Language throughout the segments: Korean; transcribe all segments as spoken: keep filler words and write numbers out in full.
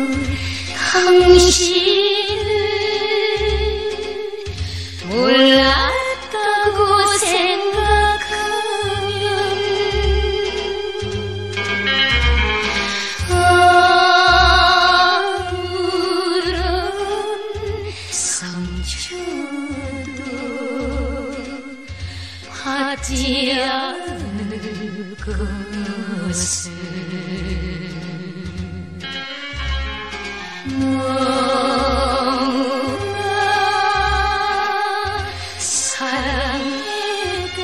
당신을 몰랐다고 생각하면 아무런 상처도 받지 않을 것을 너무나 사랑했던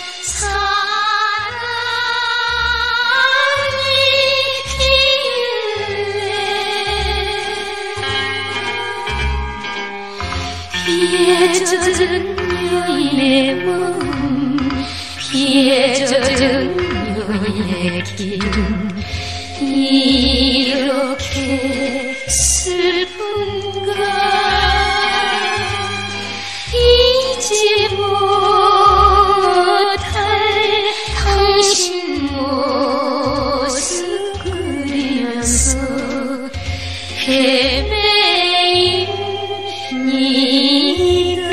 사랑이길래 비에 젖은 여인의 몸 비에 젖은 여인의 길은 이렇게 슬픈가 잊지 못할 당신 모습 그려서 헤매입니다.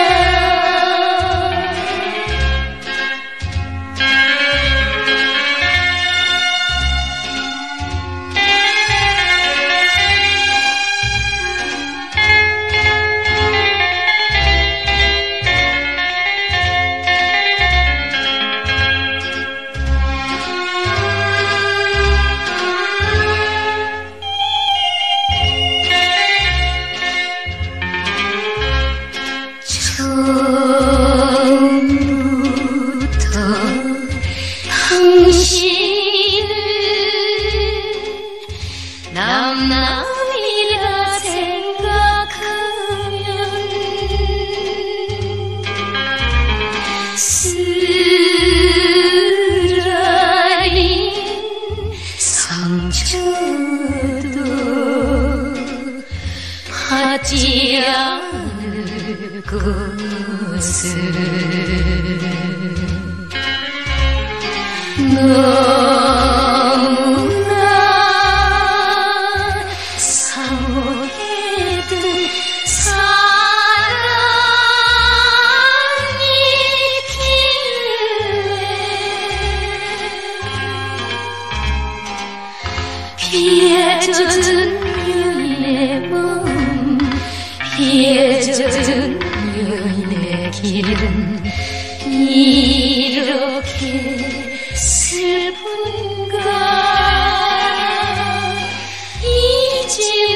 처음부터 당신을 남남이라 생각하면 쓰라린 상처도 받지 않을 것을 너무나 사모했던 사랑이길래 비에 젖은 여인의 몸 비에 젖은 여인의 길은 이렇게 슬픈가 잊지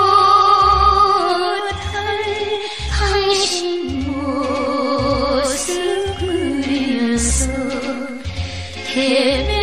못할 당신 모습 그려서 헤매